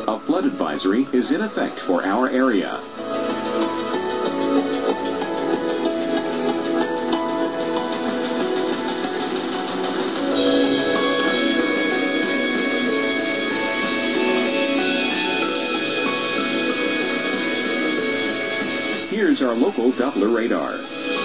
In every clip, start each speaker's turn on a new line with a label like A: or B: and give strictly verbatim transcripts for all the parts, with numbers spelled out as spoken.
A: A flood advisory is in effect for our area. Here's our local Doppler radar.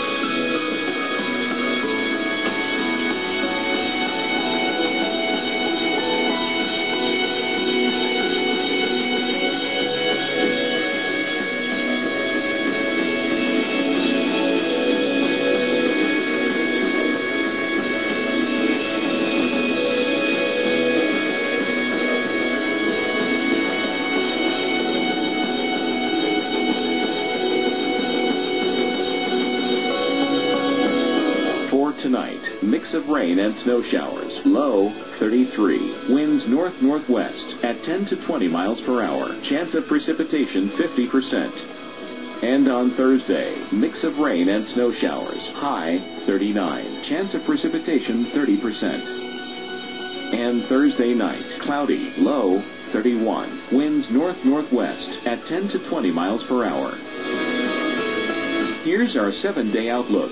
A: Tonight, mix of rain and snow showers. Low, thirty-three. Winds north-northwest at ten to twenty miles per hour. Chance of precipitation, fifty percent. And on Thursday, mix of rain and snow showers. High, thirty-nine. Chance of precipitation, thirty percent. And Thursday night, cloudy. Low, thirty-one. Winds north-northwest at ten to twenty miles per hour. Here's our seven-day outlook.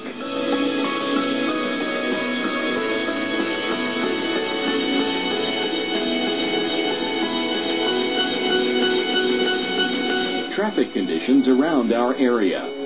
A: Traffic conditions around our area.